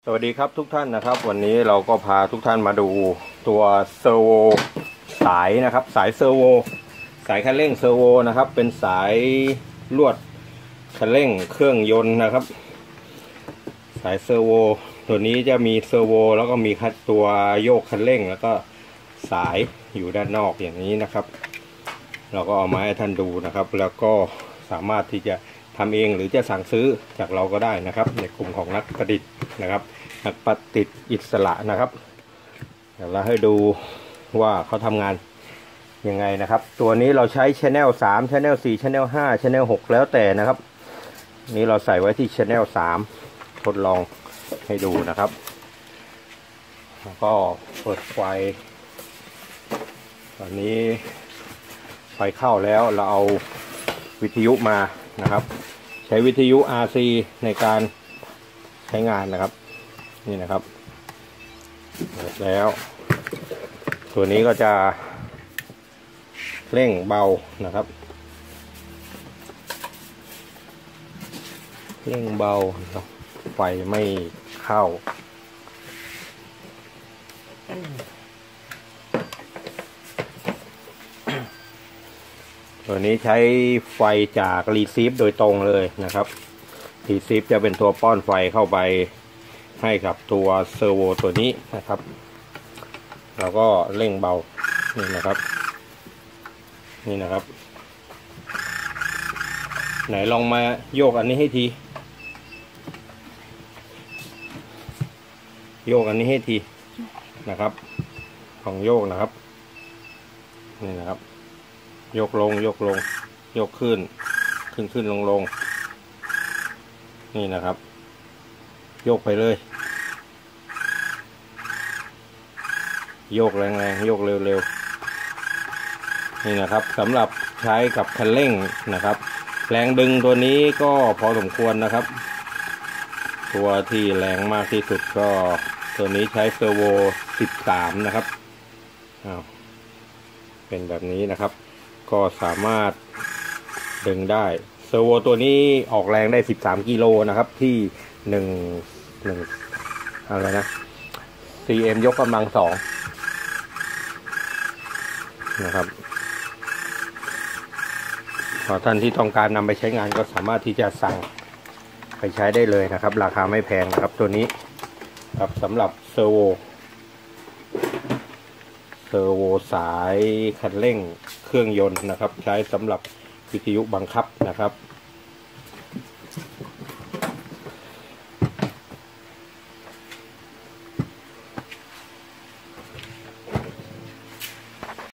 สวัสดีครับทุกท่านนะครับวันนี้เราก็พาทุกท่านมาดูตัวเซอร์โวสายนะครับสายเซอร์โวสายคันเร่งเซอร์โวนะครับเป็นสายลวดคันเร่งเครื่องยนต์นะครับสายเซอร์โวตัวนี้จะมีเซอร์โวแล้วก็มีตัวโยกคันเร่งแล้วก็สายอยู่ด้านนอกอย่างนี้นะครับเราก็เอามาให้ท่านดูนะครับแล้วก็สามารถที่จะทำเองหรือจะสั่งซื้อจากเราก็ได้นะครับในกลุ่มของนักประดิษฐ์นะครับนักประดิษฐ์อิสระนะครับเดี๋ยวเราให้ดูว่าเขาทำงานยังไงนะครับตัวนี้เราใช้ Channel 3 Channel 4 Channel 5 Channel 6แล้วแต่นะครับนี้เราใส่ไว้ที่ Channel 3ทดลองให้ดูนะครับแล้วก็เปิดไฟตอนนี้ไฟเข้าแล้วเราเอาวิทยุมานะครับใช้วิทยุ RC ในการใช้งานนะครับนี่นะครับเปิดแล้วตัวนี้ก็จะเร่งเบานะครับเร่งเบาไฟไม่เข้าตัวนี้ใช้ไฟจากรีซีฟโดยตรงเลยนะครับรีซีฟจะเป็นตัวป้อนไฟเข้าไปให้กับตัวเซอร์โวตัวนี้นะครับเราก็เร่งเบานี่นะครับนี่นะครับไหนลองมาโยกอันนี้ให้ทีโยกอันนี้ให้ทีนะครับของโยกนะครับนี่นะครับยกลงยกลงยกขึ้นขึ้นลงลงนี่นะครับโยกไปเลยโยกแรงๆโยกเร็วๆนี่นะครับสำหรับใช้กับคันเร่งนะครับแรงดึงตัวนี้ก็พอสมควรนะครับตัวที่แรงมากที่สุดก็ตัวนี้ใช้เซอร์โว13นะครับเป็นแบบนี้นะครับก็สามารถดึงได้เซอร์โวตัวนี้ออกแรงได้13กิโลนะครับที่1อะไรนะ cm ยกกำลัง2นะครับขอท่านที่ต้องการนำไปใช้งานก็สามารถที่จะสั่งไปใช้ได้เลยนะครับราคาไม่แพงนะครับตัวนี้ครับสำหรับเซอร์โวสายคันเร่งเครื่องยนต์นะครับใช้สำหรับวิทยุบังคับนะครับ